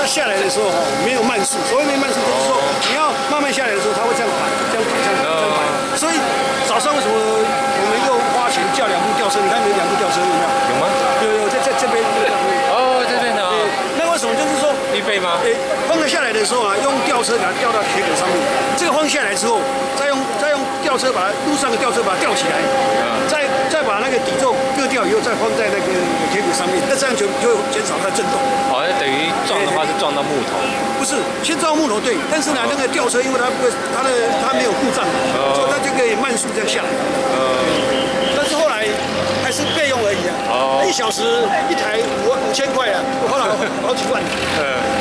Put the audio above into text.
下来的时候哈，没有慢速。所谓没慢速，就是说你要慢慢下来的时候，它会这样摆，这样摆，这样摆，这样摆。所以早上为什么我们又花钱叫2部吊车？你看有2部吊车有没有？ 有吗？ 有，在这边。 哦，这边的。 那为什么就是说预备吗？ 放了下来的时候啊，用吊车给它吊到铁轨上面。这个放下来之后，再用吊车把它路上的吊车把它吊起来，再把那个底座割掉以后，再放在那个铁轨上面，那这样就会减少它的震动。 好，那等于撞的话是撞到木头。 不是，先撞木头对，但是呢，那个吊车因为它没有故障，所以它就可以慢速这样下来。但是后来还是备用而已啊。1小时1台5000块啊，我花了好几万。